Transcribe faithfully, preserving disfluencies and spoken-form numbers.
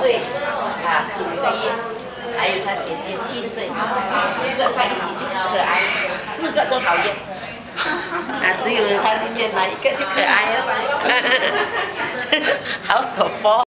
岁，啊，十五个月，还有他姐姐七岁，四个在一起就可爱，四个都讨厌。啊，只有他今天来一个就可爱了。House of four。